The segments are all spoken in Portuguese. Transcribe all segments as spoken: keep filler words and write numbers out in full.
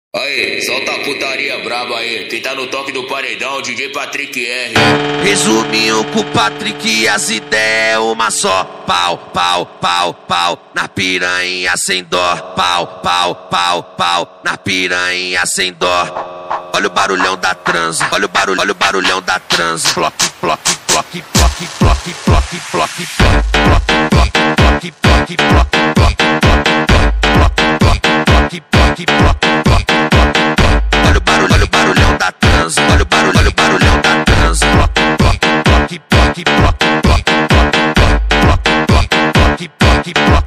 Aí, solta a putaria braba aí. Quem tá no toque do paredão, D J Patrick R. Resuminho com o Patrick, as ideias é uma só. Pau, pau, pau, pau, na piranha sem dó. Pau, pau, pau, pau, na piranha sem dó. Olha o barulhão da trans, olha o barulho, olha o barulhão da trans. Ploc, ploc, ploc, ploc, ploc, ploc, ploc, ploc, ploc, ploc, ploc, ploc, ploc, ploc, ploc, ploc. Olha o barulho, olha o barulhão da trans, olha o barulho, olha o barulhão da trans. Ploc, ploc, ploc, ploc, ploc, ploc, ploc, ploc, ploc, ploc,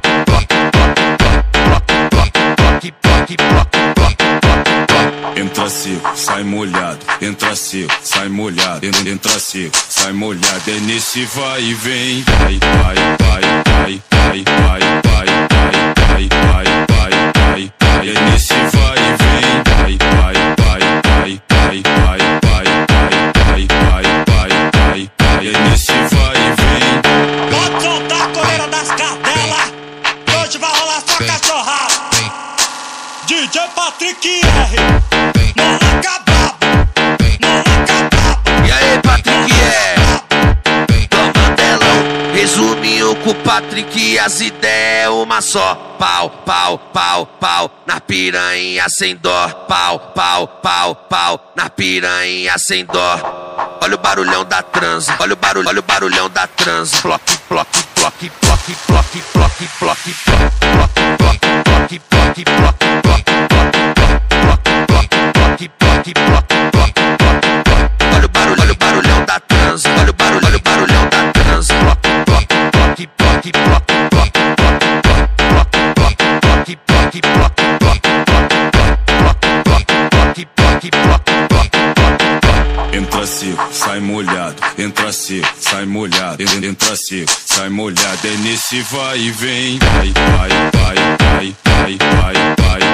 ploc, ploc. Entra seco, sai molhado, entra seco, sai molhado, en- entra seco, sai molhado, é nesse vai e vem, vai, vai, vai, vai, vai, vai, vai, vai, vai, vai, vai, vai, é nesse vai e vem, vai, vai, vai, vai, vai, vai, vai, vai, vai, vai, vai, vai, é nesse vai e vem. Pode soltar a coleira das cadelas, que hoje vai rolar só cachorrada. D J Patrick R, moleca brabo, moleca brabo. E aí, Patrick R, toma telão. Resuminho com o Patrick, as ideias é uma só. Pau, pau, pau, pau, na piranha sem dó. Pau, pau, pau, pau, na piranha sem dó. Olha o barulhão da trans, olha o barulho, olha o barulhão da trans. Ploc, ploc, ploc, ploc, ploc, ploc, ploc, ploc, ploc, ploc, ploc, ploc, ploc. Olha o barulho, olha o barulhão da trans, olha o barulho, olha o barulhão da trans. Ploc, ploc, ploc, ploc, ploc, ploc, ploc, ploc, ploc, Entra seco, sai molhado, entra seco, sai molhado, en- entra seco, sai molhado, é nesse vai e vem, vai, vai, vai, vai, vai, vai,